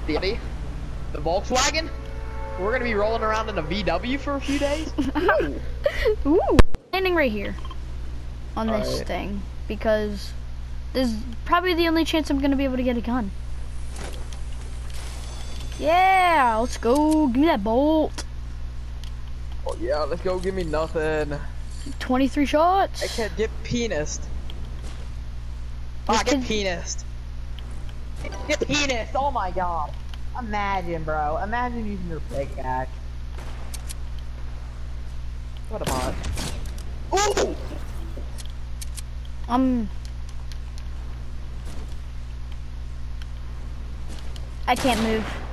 The Audi, the Volkswagen. We're gonna be rolling around in a VW for a few days. Ooh. Standing right here on this thing because this is probably the only chance I'm gonna be able to get a gun. Yeah, let's go. Give me that bolt. Oh yeah, let's go. Give me nothing. 23 shots. I can't get penised. Ah, get penised. Get penised. Oh my god. Imagine, bro. Imagine using your pickaxe. What a bot. Ooh! I can't move.